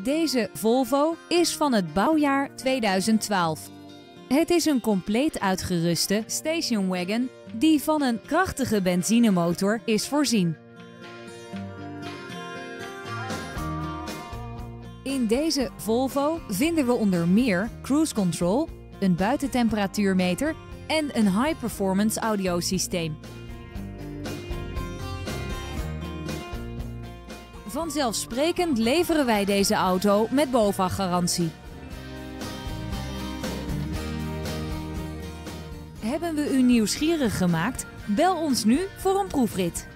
Deze Volvo is van het bouwjaar 2012. Het is een compleet uitgeruste stationwagon die van een krachtige benzinemotor is voorzien. In deze Volvo vinden we onder meer cruise control, een buitentemperatuurmeter en een high-performance audiosysteem. Vanzelfsprekend leveren wij deze auto met BOVAG-garantie. Hebben we u nieuwsgierig gemaakt? Bel ons nu voor een proefrit.